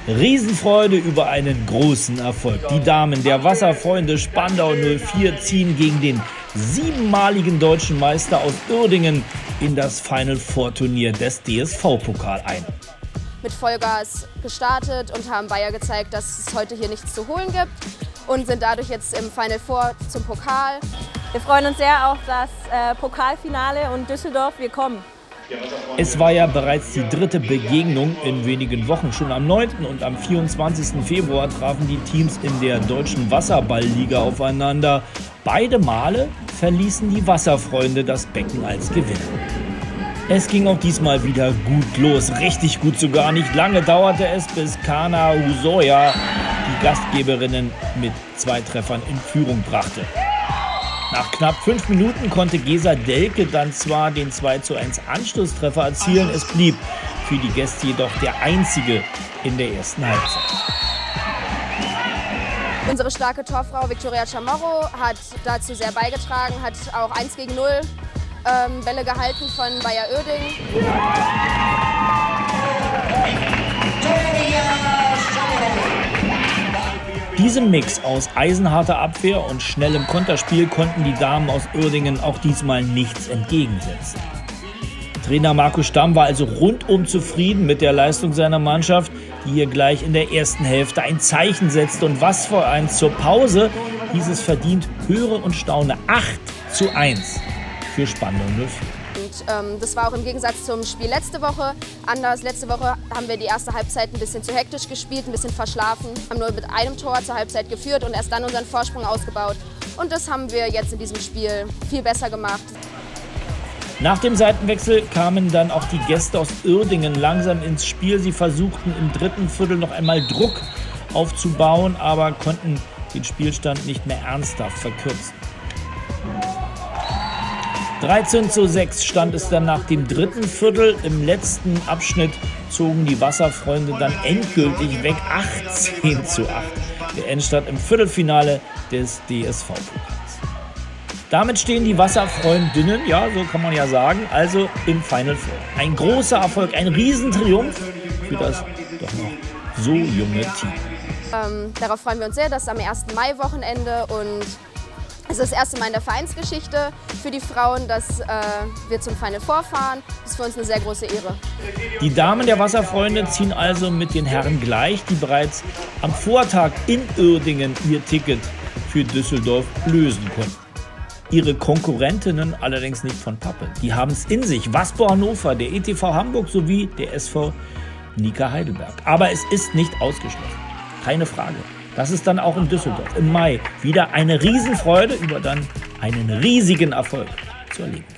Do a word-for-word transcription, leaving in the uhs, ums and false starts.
Riesenfreude über einen großen Erfolg. Die Damen der Wasserfreunde Spandau null vier ziehen gegen den siebenmaligen deutschen Meister aus Uerdingen in das Final Four Turnier des D S V-Pokal ein. Mit Vollgas gestartet und haben Bayer gezeigt, dass es heute hier nichts zu holen gibt und sind dadurch jetzt im Final Four zum Pokal. Wir freuen uns sehr auf das äh, Pokalfinale und Düsseldorf, wir kommen. Es war ja bereits die dritte Begegnung in wenigen Wochen. Schon am neunten und am vierundzwanzigsten Februar trafen die Teams in der Deutschen Wasserball-Liga aufeinander. Beide Male verließen die Wasserfreunde das Becken als Gewinner. Es ging auch diesmal wieder gut los, richtig gut sogar. Nicht lange dauerte es, bis Kana Husoya die Gastgeberinnen mit zwei Treffern in Führung brachte. Nach knapp fünf Minuten konnte Gesa Delke dann zwar den zwei zu eins Anschlusstreffer erzielen, es blieb für die Gäste jedoch der einzige in der ersten Halbzeit. Unsere starke Torfrau Victoria Chamorro hat dazu sehr beigetragen, hat auch eins gegen null ähm, Bälle gehalten von Bayer Uerdingen. Diesem Mix aus eisenharter Abwehr und schnellem Konterspiel konnten die Damen aus Uerdingen auch diesmal nichts entgegensetzen. Trainer Marco Stamm war also rundum zufrieden mit der Leistung seiner Mannschaft, die hier gleich in der ersten Hälfte ein Zeichen setzte. Und was für eins zur Pause, hieß es verdient, höre und staune, acht zu eins für Spandau null vier. Und, ähm, das war auch im Gegensatz zum Spiel letzte Woche anders. Letzte Woche haben wir die erste Halbzeit ein bisschen zu hektisch gespielt, ein bisschen verschlafen, haben nur mit einem Tor zur Halbzeit geführt und erst dann unseren Vorsprung ausgebaut. Und das haben wir jetzt in diesem Spiel viel besser gemacht. Nach dem Seitenwechsel kamen dann auch die Gäste aus Uerdingen langsam ins Spiel. Sie versuchten im dritten Viertel noch einmal Druck aufzubauen, aber konnten den Spielstand nicht mehr ernsthaft verkürzen. dreizehn zu sechs stand es dann nach dem dritten Viertel. Im letzten Abschnitt zogen die Wasserfreunde dann endgültig weg. achtzehn zu acht. Der Endstand im Viertelfinale des D S V-Pokals. Damit stehen die Wasserfreundinnen, ja, so kann man ja sagen, also im Final Four. Ein großer Erfolg, ein Riesentriumph für das doch noch so junge Team. Ähm, darauf freuen wir uns sehr, das ist am ersten Mai-Wochenende und es ist das erste Mal in der Vereinsgeschichte für die Frauen, dass äh, wir zum Final Four fahren. Das ist für uns eine sehr große Ehre. Die Damen der Wasserfreunde ziehen also mit den Herren gleich, die bereits am Vortag in Uerdingen ihr Ticket für Düsseldorf lösen konnten. Ihre Konkurrentinnen allerdings nicht von Pappe. Die haben es in sich. Waspo Hannover, der E T V Hamburg sowie der S V Nika Heidelberg. Aber es ist nicht ausgeschlossen. Keine Frage. Das ist dann auch in Düsseldorf im Mai wieder eine Riesenfreude über dann einen riesigen Erfolg zu erleben.